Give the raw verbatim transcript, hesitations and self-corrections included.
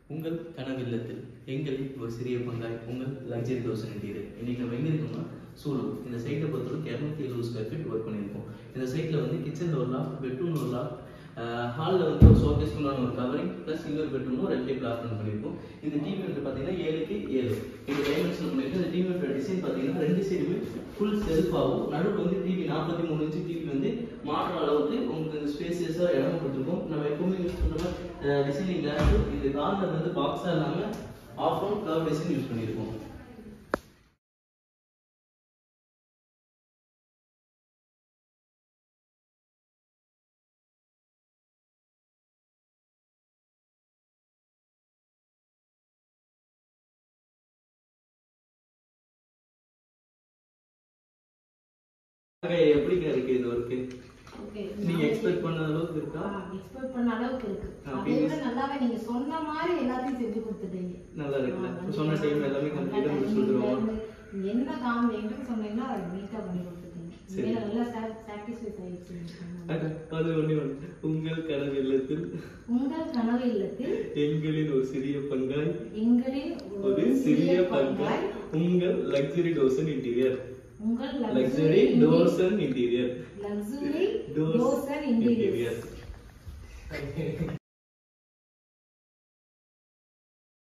உங்கள் கனவு இல்லத்தில் எங்களின் ஒரு சிறிய பங்காய் உங்கள் லக்ஸரி தௌசண்ட் இன்டீரியர். இன்னைக்கு நம்ம எங்க இருக்கோம்னா சூலூர். இந்த சைட்டை பொறுத்தவரைக்கும் இரநூத்தி எழுபது ஸ்கொயர் ஃபீட் ஒர்க் பண்ணியிருக்கோம். இந்த சைட்ல வந்து கிச்சன்ல ஒரு லாக், பெட்ரூம் ஒரு லாக், ஹாலில் வந்து ஒரு ஷோகேஸ்க்குள்ளான ஒரு கவரிங் ப்ளஸ் இன்னொரு பெட்ரூமும் ரெண்டு பிளாக் பண்ணியிருக்கோம். இந்த டிவி யூனிட் பார்த்தீங்கன்னா ஏழுக்கு ஏழு இந்த டைமென்ஷன் பண்ணிட்டு இந்த டிவி யூனிட் டிசைன் பார்த்தீங்கன்னா ரெண்டு சைடுமே ஃபுல் செல்ஃபாகவும் நடுவில் வந்து டிவி நாற்பத்தி மூணு இன்ச்சு டிவி வந்து மாற்ற அளவுக்கு உங்களுக்கு ஸ்பேசியஸாக இடம் கொடுத்துருக்கோம். நம்ம எப்பவுமே யூஸ் பண்ணுற டிசைனிங் கிளாஸ் இந்த கார்னர் வந்து பாக்ஸாக இல்லாமல் off round curve design use பண்ணியிருக்கோம். எப்படிங்க இருக்கு இது ஒர்க்? ஓகே, நீங்க எக்ஸ்பெக்ட் பண்ண அளவுக்கு இருக்கா? எக்ஸ்பெக்ட் பண்ண அளவுக்கு இருக்கு. அதை விட நல்லாவே நீங்க சொன்ன மாதிரி எல்லாத்தையும் செஞ்சு கொடுத்துட்டீங்க. நல்லா இருக்குல்ல? சொன்ன டைம் எல்லாமே கம்ப்ளீட்டா முடிச்சு கொடுத்துருவோம். என்ன காம் எங்களுக்கு சொன்னீங்கன்னா அதை நீட்டா பண்ணி கொடுத்துட்டீங்க. இதெல்லாம் நல்லா சாட்டிஸ்ஃபை ஆயிடுச்சு. அது ஒண்ணே ஒண்ணு, உங்கள் கனவு இல்லத்தில் உங்கள் கனவு இல்லத்தில் எங்களின் ஒரு சிறிய பங்காய் எங்களின் ஒரு சிறிய பங்காய் உங்கள் லக்ஸரி டோசன் இன்டீரியர். உங்கள் லக்ஸரி டோசன் இன்டீரியர் லக்ஸரி டோசன் இன்டீரியர்.